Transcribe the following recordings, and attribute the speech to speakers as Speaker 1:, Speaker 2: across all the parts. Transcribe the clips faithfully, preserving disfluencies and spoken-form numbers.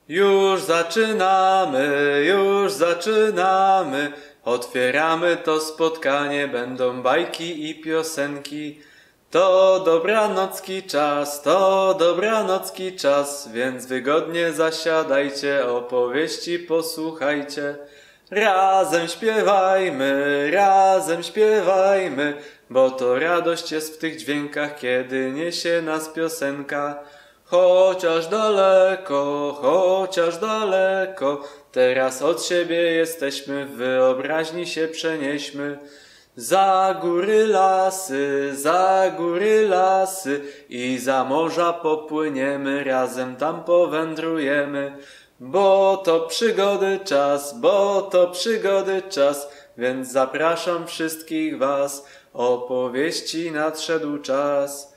Speaker 1: Już zaczynamy, już zaczynamy, otwieramy to spotkanie, będą bajki i piosenki. To dobranocki czas, to dobranocki czas, więc wygodnie zasiadajcie, opowieści posłuchajcie. Razem śpiewajmy, razem śpiewajmy, bo to radość jest w tych dźwiękach, kiedy niesie nas piosenka. Chociaż daleko, chociaż daleko, teraz od siebie jesteśmy, w wyobraźni się przenieśmy. Za góry lasy, za góry lasy i za morza popłyniemy, razem tam powędrujemy. Bo to przygody czas, bo to przygody czas, więc zapraszam wszystkich was, opowieści nadszedł czas.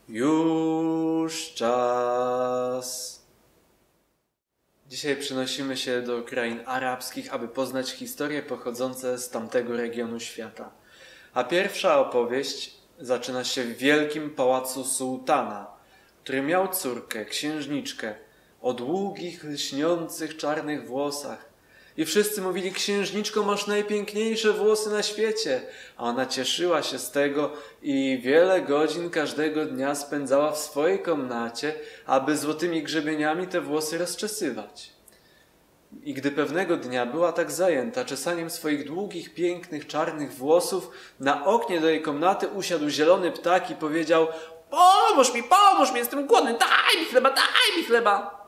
Speaker 1: Już czas. Dzisiaj przenosimy się do krain arabskich, aby poznać historie pochodzące z tamtego regionu świata. A pierwsza opowieść zaczyna się w wielkim pałacu sułtana, który miał córkę, księżniczkę, o długich, lśniących, czarnych włosach. I wszyscy mówili: księżniczko, masz najpiękniejsze włosy na świecie. A ona cieszyła się z tego i wiele godzin każdego dnia spędzała w swojej komnacie, aby złotymi grzebieniami te włosy rozczesywać. I gdy pewnego dnia była tak zajęta czesaniem swoich długich, pięknych, czarnych włosów, na oknie do jej komnaty usiadł zielony ptak i powiedział: pomóż mi, pomóż mi, jestem głodny, daj mi chleba, daj mi chleba.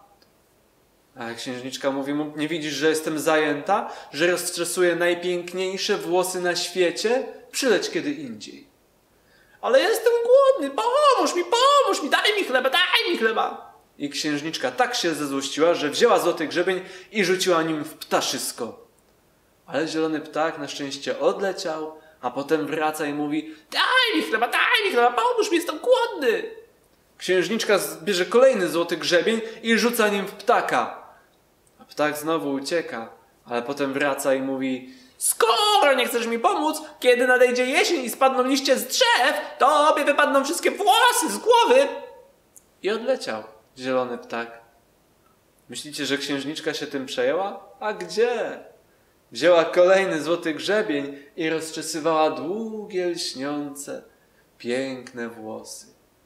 Speaker 1: A księżniczka mówi mu: nie widzisz, że jestem zajęta, że rozczesuję najpiękniejsze włosy na świecie? Przyleć kiedy indziej. Ale jestem głodny, pomóż mi, pomóż mi, daj mi chleba, daj mi chleba. I księżniczka tak się zezłościła, że wzięła złoty grzebień i rzuciła nim w ptaszysko. Ale zielony ptak na szczęście odleciał, a potem wraca i mówi: daj mi chleba, daj mi chleba, pomóż mi, jestem głodny. Księżniczka bierze kolejny złoty grzebień i rzuca nim w ptaka. A ptak znowu ucieka, ale potem wraca i mówi: skoro nie chcesz mi pomóc, kiedy nadejdzie jesień i spadną liście z drzew, tobie wypadną wszystkie włosy z głowy. I odleciał zielony ptak. Myślicie, że księżniczka się tym przejęła? A gdzie? Wzięła kolejny złoty grzebień i rozczesywała długie, lśniące, piękne włosy.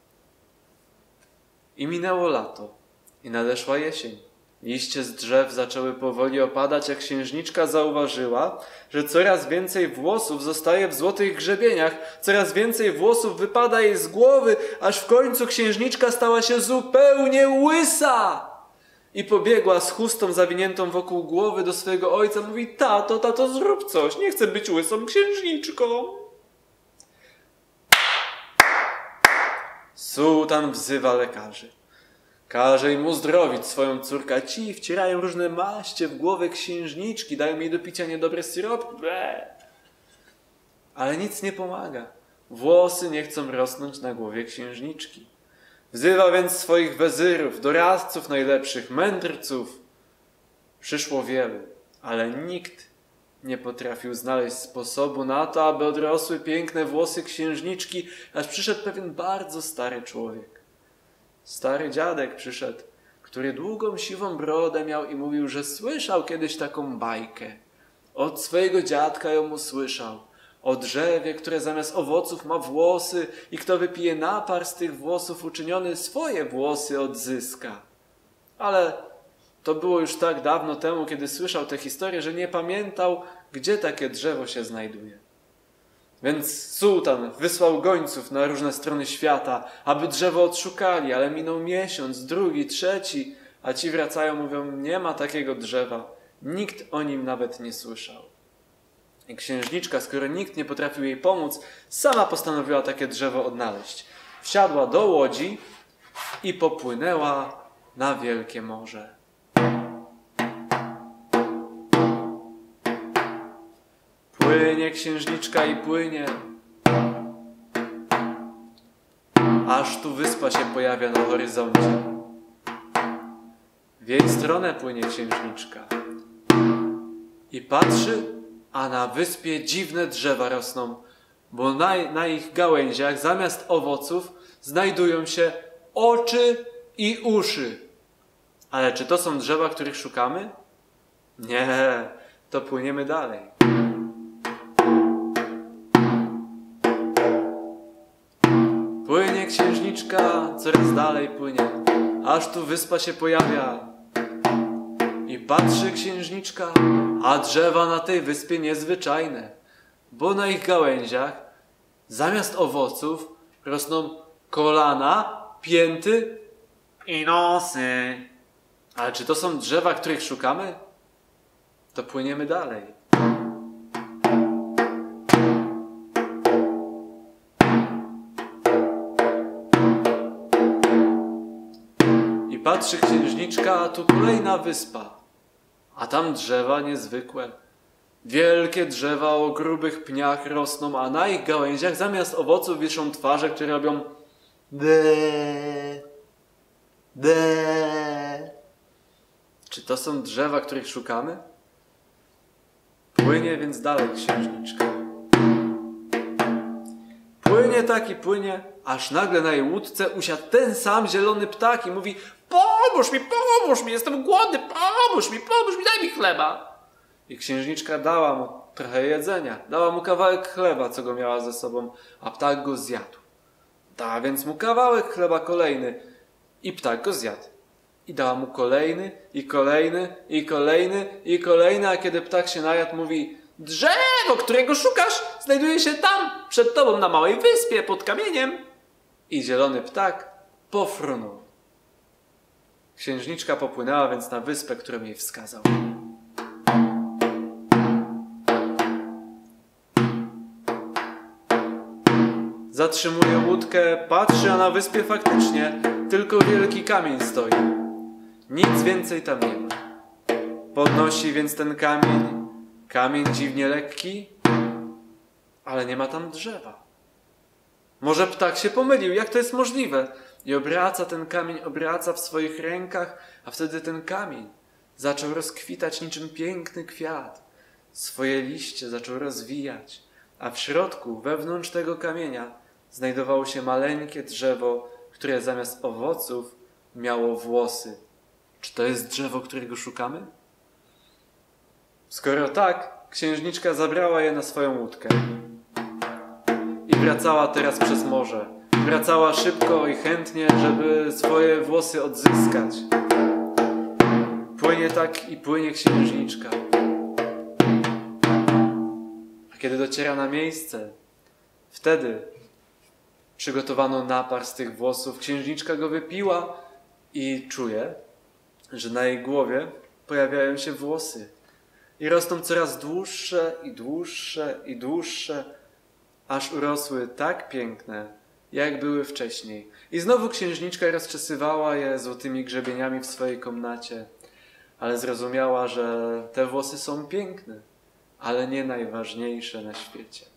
Speaker 1: I minęło lato i nadeszła jesień. Liście z drzew zaczęły powoli opadać, a księżniczka zauważyła, że coraz więcej włosów zostaje w złotych grzebieniach, coraz więcej włosów wypada jej z głowy, aż w końcu księżniczka stała się zupełnie łysa. I pobiegła z chustą zawiniętą wokół głowy do swojego ojca. Mówi: tato, tato, zrób coś, nie chcę być łysą księżniczką. Sułtan wzywa lekarzy. Każe im uzdrowić swoją córkę. Ci wcierają różne maście w głowę księżniczki, dają jej do picia niedobre syropki. Ble. Ale nic nie pomaga. Włosy nie chcą rosnąć na głowie księżniczki. Wzywa więc swoich wezyrów, doradców najlepszych, mędrców. Przyszło wielu, ale nikt nie potrafił znaleźć sposobu na to, aby odrosły piękne włosy księżniczki, aż przyszedł pewien bardzo stary człowiek. Stary dziadek przyszedł, który długą, siwą brodę miał i mówił, że słyszał kiedyś taką bajkę. Od swojego dziadka ją usłyszał. O drzewie, które zamiast owoców ma włosy i kto wypije napar z tych włosów uczyniony, swoje włosy odzyska. Ale to było już tak dawno temu, kiedy słyszał tę historię, że nie pamiętał, gdzie takie drzewo się znajduje. Więc sułtan wysłał gońców na różne strony świata, aby drzewo odszukali, ale minął miesiąc, drugi, trzeci, a ci wracają, mówią: nie ma takiego drzewa. Nikt o nim nawet nie słyszał. I księżniczka, skoro nikt nie potrafił jej pomóc, sama postanowiła takie drzewo odnaleźć. Wsiadła do łodzi i popłynęła na wielkie morze. Płynie księżniczka i płynie, aż tu wyspa się pojawia na horyzoncie. W jej stronę płynie księżniczka i patrzy, a na wyspie dziwne drzewa rosną, bo na, na ich gałęziach zamiast owoców znajdują się oczy i uszy. Ale czy to są drzewa, których szukamy? Nie, to płyniemy dalej. Płynie księżniczka, coraz dalej płynie, aż tu wyspa się pojawia. I patrzy księżniczka, a drzewa na tej wyspie niezwyczajne, bo na ich gałęziach zamiast owoców rosną kolana, pięty i nosy. Ale czy to są drzewa, których szukamy? To płyniemy dalej. I patrzy księżniczka, a tu kolejna wyspa, a tam drzewa niezwykłe. Wielkie drzewa o grubych pniach rosną, a na ich gałęziach zamiast owoców wiszą twarze, które robią be, be. Czy to są drzewa, których szukamy? Płynie więc dalej księżniczka. Płynie tak i płynie, aż nagle na jej łódce usiadł ten sam zielony ptak i mówi: pomóż mi, pomóż mi, jestem głodny, pomóż mi, pomóż mi, daj mi chleba. I księżniczka dała mu trochę jedzenia, dała mu kawałek chleba, co go miała ze sobą, a ptak go zjadł. Dała więc mu kawałek chleba kolejny i ptak go zjadł. I dała mu kolejny, i kolejny, i kolejny, i kolejny, a kiedy ptak się najadł, mówi: drzewo, którego szukasz, znajduje się tam, przed tobą na małej wyspie, pod kamieniem. I zielony ptak pofrunął. Księżniczka popłynęła więc na wyspę, którą jej wskazał. Zatrzymuje łódkę, patrzy, a na wyspie faktycznie tylko wielki kamień stoi. Nic więcej tam nie ma. Podnosi więc ten kamień, kamień dziwnie lekki, ale nie ma tam drzewa. Może ptak się pomylił, jak to jest możliwe? I obraca ten kamień, obraca w swoich rękach, a wtedy ten kamień zaczął rozkwitać niczym piękny kwiat. Swoje liście zaczął rozwijać, a w środku, wewnątrz tego kamienia, znajdowało się maleńkie drzewo, które zamiast owoców miało włosy. Czy to jest drzewo, którego szukamy? Skoro tak, księżniczka zabrała je na swoją łódkę i wracała teraz przez morze. Wracała szybko i chętnie, żeby swoje włosy odzyskać. Płynie tak i płynie księżniczka. A kiedy dociera na miejsce, wtedy przygotowano napar z tych włosów. Księżniczka go wypiła i czuje, że na jej głowie pojawiają się włosy. I rosną coraz dłuższe i dłuższe i dłuższe, aż urosły tak piękne, jak były wcześniej. I znowu księżniczka rozczesywała je złotymi grzebieniami w swojej komnacie, ale zrozumiała, że te włosy są piękne, ale nie najważniejsze na świecie.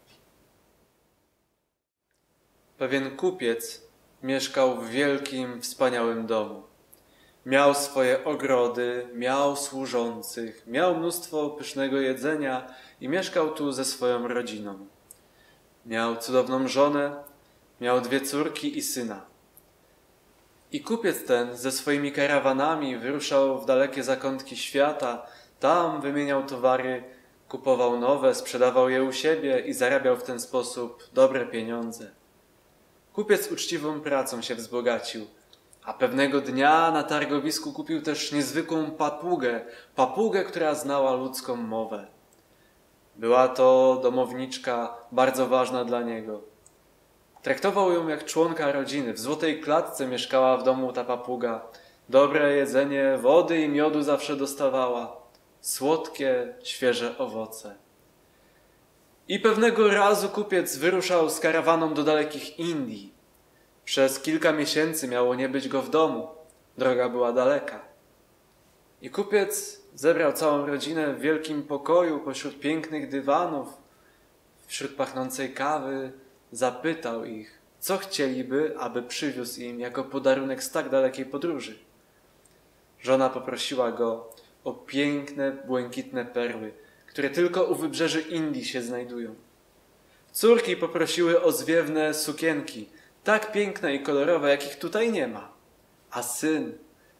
Speaker 1: Pewien kupiec mieszkał w wielkim, wspaniałym domu. Miał swoje ogrody, miał służących, miał mnóstwo pysznego jedzenia i mieszkał tu ze swoją rodziną. Miał cudowną żonę, miał dwie córki i syna. I kupiec ten ze swoimi karawanami wyruszał w dalekie zakątki świata, tam wymieniał towary, kupował nowe, sprzedawał je u siebie i zarabiał w ten sposób dobre pieniądze. Kupiec uczciwą pracą się wzbogacił, a pewnego dnia na targowisku kupił też niezwykłą papugę, papugę, która znała ludzką mowę. Była to domowniczka bardzo ważna dla niego. Traktował ją jak członka rodziny. W złotej klatce mieszkała w domu ta papuga. Dobre jedzenie, wody i miodu zawsze dostawała. Słodkie, świeże owoce. I pewnego razu kupiec wyruszał z karawaną do dalekich Indii. Przez kilka miesięcy miało nie być go w domu. Droga była daleka. I kupiec zebrał całą rodzinę w wielkim pokoju pośród pięknych dywanów, wśród pachnącej kawy. Zapytał ich, co chcieliby, aby przywiózł im jako podarunek z tak dalekiej podróży. Żona poprosiła go o piękne, błękitne perły, które tylko u wybrzeży Indii się znajdują. Córki poprosiły o zwiewne sukienki, tak piękne i kolorowe, jakich tutaj nie ma. A syn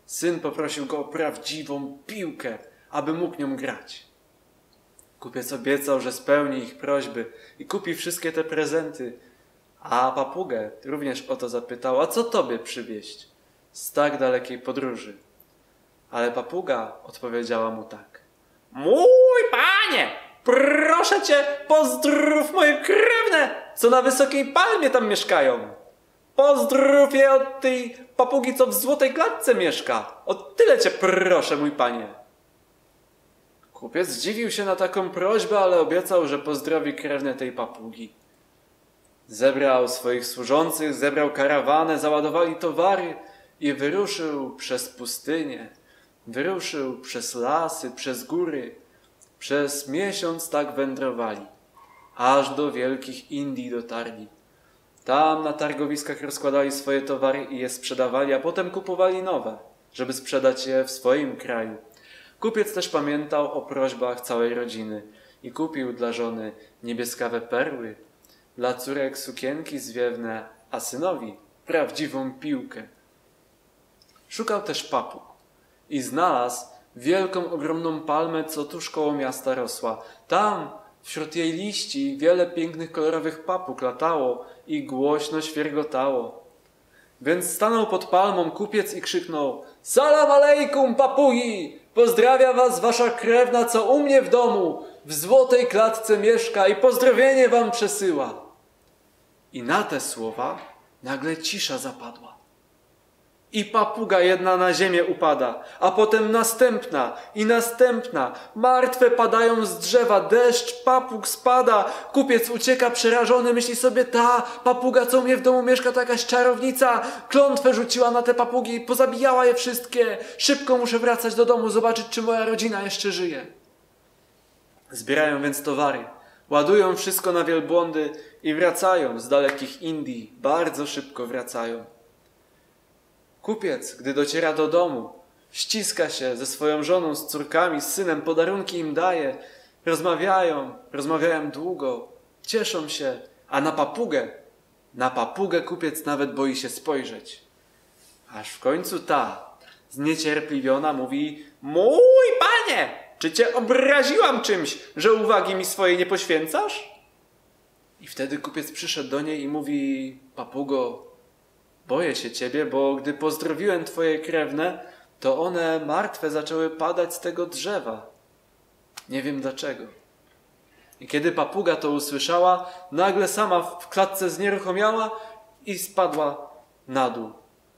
Speaker 1: Syn poprosił go o prawdziwą piłkę, aby mógł nią grać. Kupiec obiecał, że spełni ich prośby i kupi wszystkie te prezenty, a papugę również o to zapytał, a co tobie przywieźć z tak dalekiej podróży? Ale papuga odpowiedziała mu tak. Mój panie, proszę cię, pozdrów moje krewne, co na wysokiej palmie tam mieszkają. Pozdrów je od tej papugi, co w złotej klatce mieszka. O tyle cię proszę, mój panie. Kupiec zdziwił się na taką prośbę, ale obiecał, że pozdrowi krewne tej papugi. Zebrał swoich służących, zebrał karawanę, załadowali towary i wyruszył przez pustynię. Wyruszył przez lasy, przez góry. Przez miesiąc tak wędrowali, aż do wielkich Indii dotarli. Tam na targowiskach rozkładali swoje towary i je sprzedawali, a potem kupowali nowe, żeby sprzedać je w swoim kraju. Kupiec też pamiętał o prośbach całej rodziny i kupił dla żony niebieskawe perły, dla córek sukienki zwiewne, a synowi prawdziwą piłkę. Szukał też papug i znalazł wielką, ogromną palmę, co tuż koło miasta rosła. Tam, wśród jej liści, wiele pięknych, kolorowych papug latało i głośno świergotało. Więc stanął pod palmą kupiec i krzyknął: Salam alejkum, papugi! Pozdrawia was wasza krewna, co u mnie w domu, w złotej klatce mieszka i pozdrowienie wam przesyła. I na te słowa nagle cisza zapadła. I papuga jedna na ziemię upada, a potem następna i następna. Martwe padają z drzewa, deszcz papug spada. Kupiec ucieka przerażony, myśli sobie: ta papuga, co u mnie w domu mieszka, to jakaś czarownica. Klątwę rzuciła na te papugi, pozabijała je wszystkie. Szybko muszę wracać do domu, zobaczyć, czy moja rodzina jeszcze żyje. Zbierają więc towary, ładują wszystko na wielbłądy i wracają z dalekich Indii. Bardzo szybko wracają. Kupiec, gdy dociera do domu, ściska się ze swoją żoną, z córkami, z synem, podarunki im daje. Rozmawiają, rozmawiają długo, cieszą się, a na papugę, na papugę kupiec nawet boi się spojrzeć. Aż w końcu ta, zniecierpliwiona, mówi: mój panie, czy cię obraziłam czymś, że uwagi mi swojej nie poświęcasz? I wtedy kupiec przyszedł do niej i mówi: papugo, boję się ciebie, bo gdy pozdrowiłem twoje krewne, to one martwe zaczęły padać z tego drzewa. Nie wiem dlaczego. I kiedy papuga to usłyszała, nagle sama w klatce znieruchomiała i spadła na dół.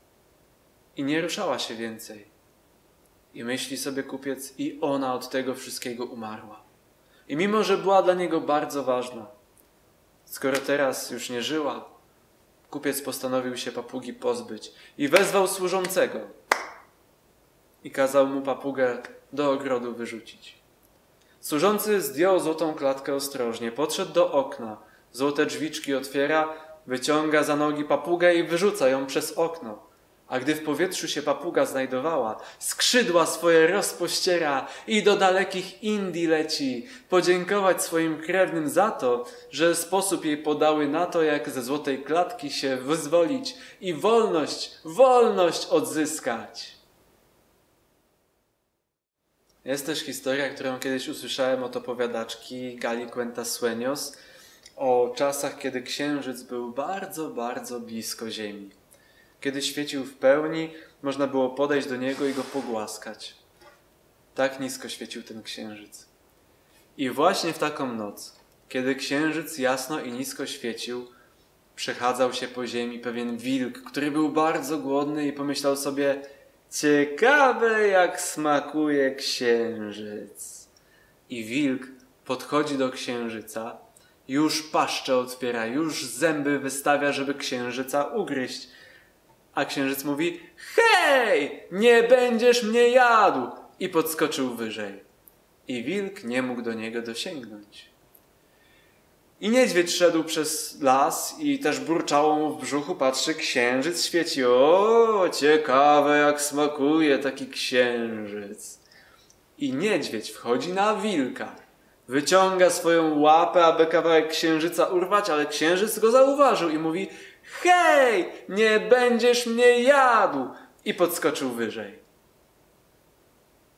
Speaker 1: I nie ruszała się więcej. I myśli sobie kupiec: i ona od tego wszystkiego umarła. I mimo, że była dla niego bardzo ważna, skoro teraz już nie żyła, kupiec postanowił się papugi pozbyć i wezwał służącego i kazał mu papugę do ogrodu wyrzucić. Służący zdjął złotą klatkę ostrożnie, podszedł do okna, złote drzwiczki otwiera, wyciąga za nogi papugę i wyrzuca ją przez okno. A gdy w powietrzu się papuga znajdowała, skrzydła swoje rozpościera i do dalekich Indii leci, podziękować swoim krewnym za to, że sposób jej podały na to, jak ze złotej klatki się wyzwolić i wolność, wolność odzyskać. Jest też historia, którą kiedyś usłyszałem od opowiadaczki Gali Cuentas-Sueños o czasach, kiedy księżyc był bardzo, bardzo blisko ziemi. Kiedy świecił w pełni, można było podejść do niego i go pogłaskać. Tak nisko świecił ten księżyc. I właśnie w taką noc, kiedy księżyc jasno i nisko świecił, przechadzał się po ziemi pewien wilk, który był bardzo głodny i pomyślał sobie: ciekawe, jak smakuje księżyc. I wilk podchodzi do księżyca, już paszczę otwiera, już zęby wystawia, żeby księżyca ugryźć. A księżyc mówi: hej, nie będziesz mnie jadł! I podskoczył wyżej. I wilk nie mógł do niego dosięgnąć. I niedźwiedź szedł przez las i też burczało mu w brzuchu, patrzy, księżyc świeci. O, ciekawe, jak smakuje taki księżyc. I niedźwiedź wchodzi na wilka. Wyciąga swoją łapę, aby kawałek księżyca urwać, ale księżyc go zauważył i mówi: hej, nie będziesz mnie jadł! I podskoczył wyżej.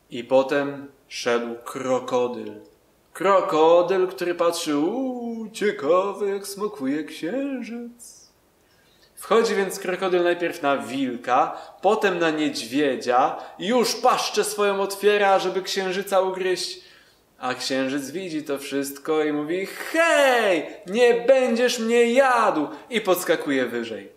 Speaker 1: I potem szedł krokodyl. Krokodyl, który patrzył, uuu, ciekawe jak smakuje księżyc. Wchodzi więc krokodyl najpierw na wilka, potem na niedźwiedzia i już paszczę swoją otwiera, żeby księżyca ugryźć. A księżyc widzi to wszystko i mówi, hej, nie będziesz mnie jadł! I podskakuje wyżej.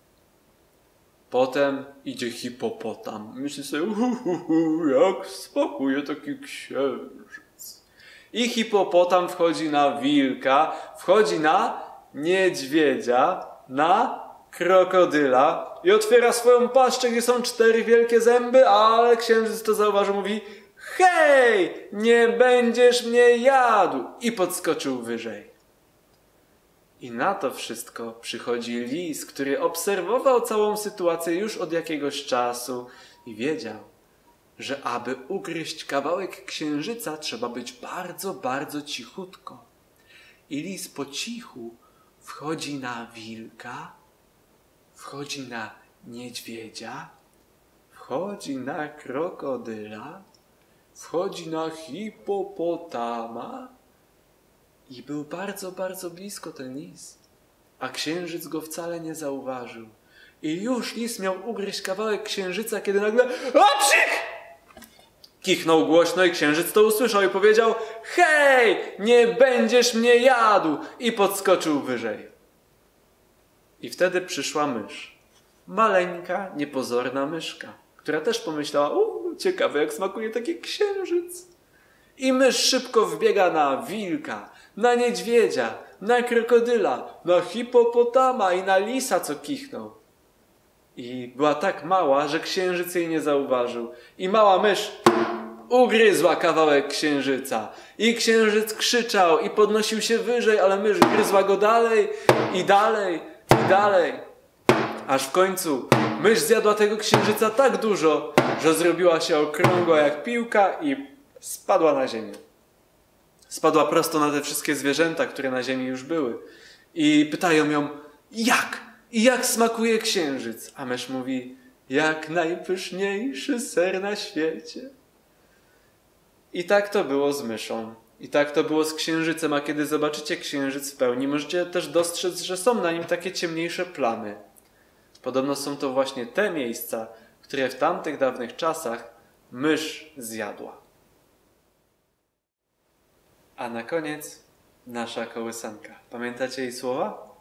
Speaker 1: Potem idzie hipopotam. Myśli sobie, uhuhu, jak smakuje taki księżyc. I hipopotam wchodzi na wilka, wchodzi na niedźwiedzia, na krokodyla i otwiera swoją paszczę, gdzie są cztery wielkie zęby, ale księżyc to zauważył, mówi, hej, nie będziesz mnie jadł! I podskoczył wyżej. I na to wszystko przychodzi lis, który obserwował całą sytuację już od jakiegoś czasu i wiedział, że aby ugryźć kawałek księżyca, trzeba być bardzo, bardzo cichutko. I lis po cichu wchodzi na wilka, wchodzi na niedźwiedzia, wchodzi na krokodyla, wchodzi na hipopotama i był bardzo, bardzo blisko ten lis, a księżyc go wcale nie zauważył. I już lis miał ugryźć kawałek księżyca, kiedy nagle apsik! Kichnął głośno i księżyc to usłyszał i powiedział, hej, nie będziesz mnie jadł! I podskoczył wyżej. I wtedy przyszła mysz. Maleńka, niepozorna myszka, która też pomyślała, uuu, ciekawe jak smakuje taki księżyc. I mysz szybko wbiega na wilka, na niedźwiedzia, na krokodyla, na hipopotama i na lisa, co kichnął. I była tak mała, że księżyc jej nie zauważył. I mała mysz ugryzła kawałek księżyca. I księżyc krzyczał i podnosił się wyżej, ale mysz gryzła go dalej i dalej i dalej. Aż w końcu mysz zjadła tego księżyca tak dużo, że zrobiła się okrągła jak piłka i spadła na ziemię. Spadła prosto na te wszystkie zwierzęta, które na ziemi już były. I pytają ją, jak? I jak smakuje księżyc? A mysz mówi, jak najpyszniejszy ser na świecie. I tak to było z myszą. I tak to było z księżycem. A kiedy zobaczycie księżyc w pełni, możecie też dostrzec, że są na nim takie ciemniejsze plamy. Podobno są to właśnie te miejsca, które w tamtych dawnych czasach mysz zjadła. A na koniec nasza kołysanka. Pamiętacie jej słowa?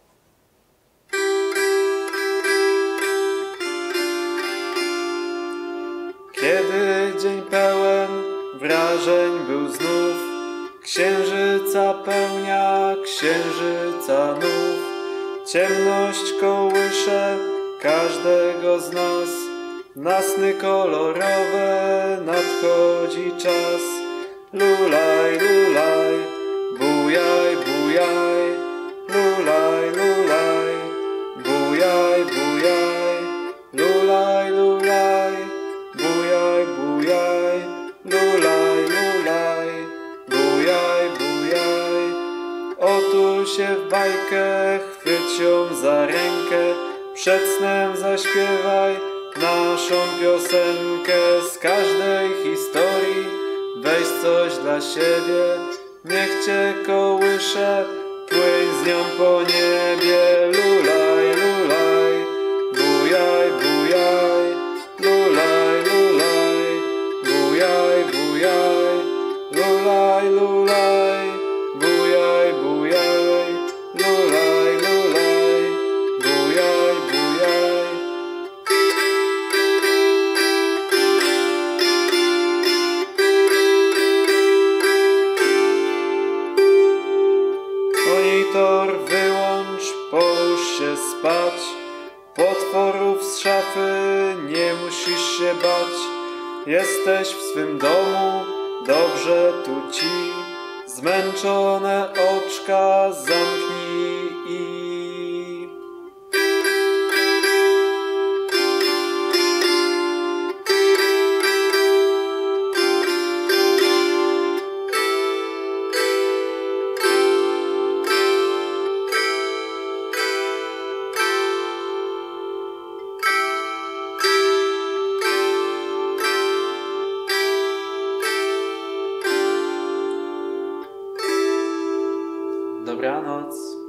Speaker 1: Kiedy dzień pełen wrażeń był znów, księżyca pełnia, księżyca nów, ciemność kołysze każdego z nas, na sny kolorowe nadchodzi czas. Lulaj, lulaj, bujaj, bujaj, lulaj, lulaj, bujaj, bujaj, lulaj, lulaj, bujaj, bujaj, lulaj, lulaj, bujaj, bujaj. Otul się w bajkę, chwyć ją za rękę, przed snem zaśpiewaj naszą piosenkę. Z każdej historii weź coś dla siebie, niech cię kołysze, płyń z nią po niebie. Lulaj, lulaj, bujaj, bujaj, lulaj, lulaj, bujaj, bujaj, lulaj, lulaj, bujaj, bujaj, lulaj, lulaj, bujaj, bujaj. Monitor wyłącz, połóż się spać, potworów z szafy nie musisz się bać. Jesteś w swym domu, dobrze tu ci, zmęczone oczka zamknij i... dobranoc.